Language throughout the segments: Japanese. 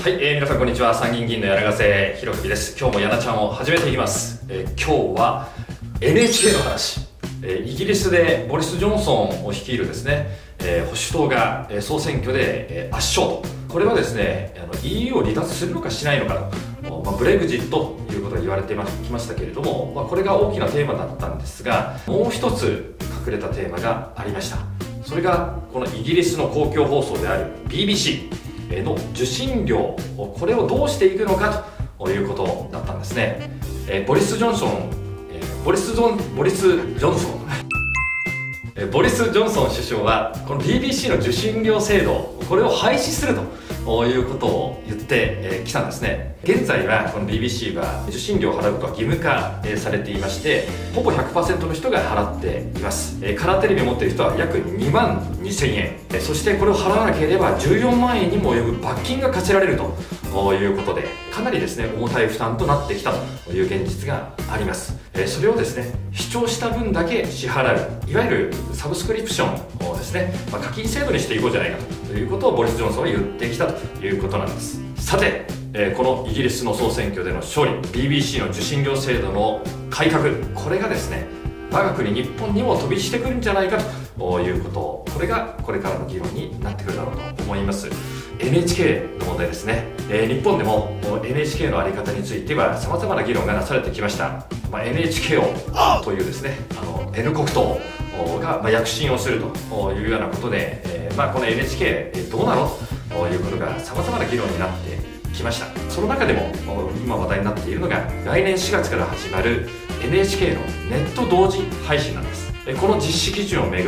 はい、皆さんこんにちは。参議院議員の柳ヶ瀬博文です。今日も柳ちゃんを始めていきます。今日は NHK の話。イギリスでボリス・ジョンソンを率いるですね、保守党が総選挙で圧勝と。これはですね、EU を離脱するのかしないのかと、ブレグジットということが言われてきましたけれども、これが大きなテーマだったんですが、もう一つ隠れたテーマがありました。それがこのイギリスの公共放送である BBCの受信料、これをどうしていくのかということだったんですね。ボリス・ジョンソン首相はこの BBC の受信料制度、これを廃止するということを言ってきたんですね。現在はこの BBC は受信料を払うことは義務化されていまして、ほぼ 100% の人が払っています。カラーテレビを持っている人は約2万2000円、そしてこれを払わなければ14万円にも及ぶ罰金が課せられるということで、かなりですね重たい負担となってきたという現実があります。それをですね視聴した分だけ支払う、いわゆるサブスクリプションをですね、課金制度にしていこうじゃないかということをボリス・ジョンソンは言ってきたということなんです。さて、このイギリスの総選挙での勝利、 BBC の受信料制度の改革、これがですね我が国日本にも飛びしてくるんじゃないかということ、これがこれからの議論になってくるだろうと思います。 NHK の問題ですね。日本でも NHK の在り方についてはさまざまな議論がなされてきました。NHK をというですねN 国党が躍進をするというようなことで、この NHK どうなのということがさまざまな議論になってきました。その中でも今話題になっているのが来年4月から始まる NHK のネット同時配信なんです。この実施基準をめぐって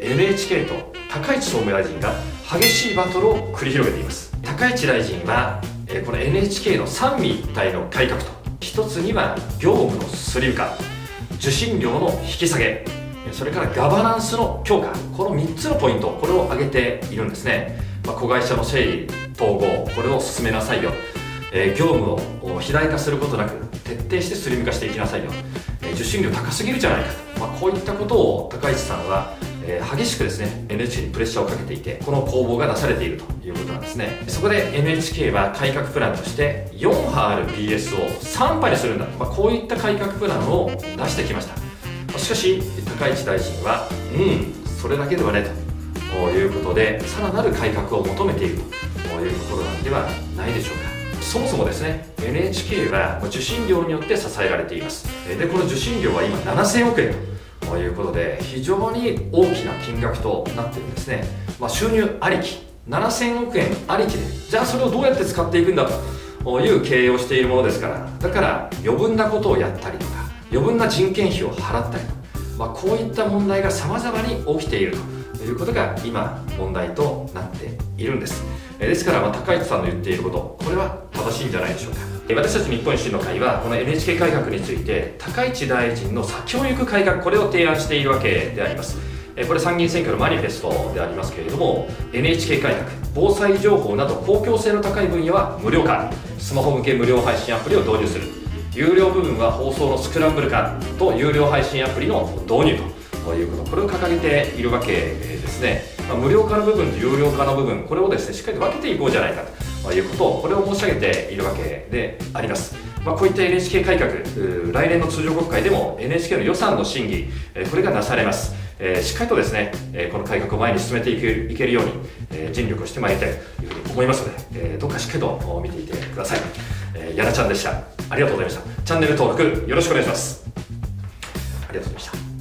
NHK と高市総務大臣が激しいバトルを繰り広げています。高市大臣はこの NHK の三位一体の改革と、一つには業務のスリム化、受信料の引き下げ、それからガバナンスの強化、この3つのポイント、これを挙げているんですね。子会社の整理統合、これを進めなさいよ、業務を肥大化することなく徹底してスリム化していきなさいよ、受信料高すぎるじゃないかと、こういったことを高市さんは激しくですね NHK にプレッシャーをかけていて、この攻防がなされているということなんですね。そこで NHK は改革プランとして4波ある BS を3波にするんだ、こういった改革プランを出してきました。しかし高市大臣はそれだけではねということで、さらなる改革を求めているというところなんではないでしょうか。そもそもですね NHK は受信料によって支えられています。でこの受信料は今7000億円ということで、非常に大きな金額となっているんですね。収入ありき、7000億円ありきで、じゃあそれをどうやって使っていくんだという経営をしているものですから、だから余分なことをやったりとか、余分な人件費を払ったりと、こういった問題が様々に起きているということが今問題となっているんです。ですから高市さんの言っていること、これは正しいんじゃないでしょうか。私たち日本維新の会はこの NHK 改革について高市大臣の先を行く改革、これを提案しているわけであります。これ参議院選挙のマニフェストでありますけれども、 NHK 改革、防災情報など公共性の高い分野は無料化、スマホ向け無料配信アプリを導入する、有料部分は放送のスクランブル化と有料配信アプリの導入ということ、これを掲げているわけですね。無料化の部分と有料化の部分、これをですねしっかりと分けていこうじゃないかということを、これを申し上げているわけであります。こういった NHK 改革、来年の通常国会でも NHK の予算の審議、これがなされます。しっかりとですねこの改革を前に進めていけるように尽力をしてまいりたいというふうに思いますので、どうかしっかりと見ていてください。やなちゃんでした。ありがとうございました。チャンネル登録よろしくお願いします。ありがとうございました。